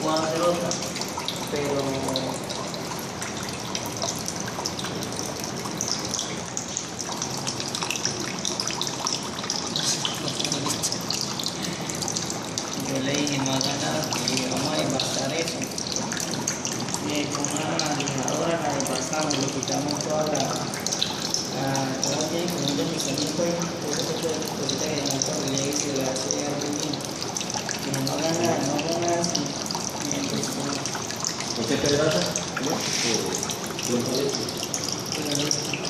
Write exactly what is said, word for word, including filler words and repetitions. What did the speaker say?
puedo hacer otra, pero yo le dije no haga nada porque vamos a desbastar eso. Y con una lijadora la desbastamos, le quitamos toda la, la toda la tiene como un deslizamiento ahí, por eso que ahorita que no cuando le dice la hace algo bien. Que no haga nada, no haga nada así. ¿Por qué pedrada? ¿No? ¿O lo parece?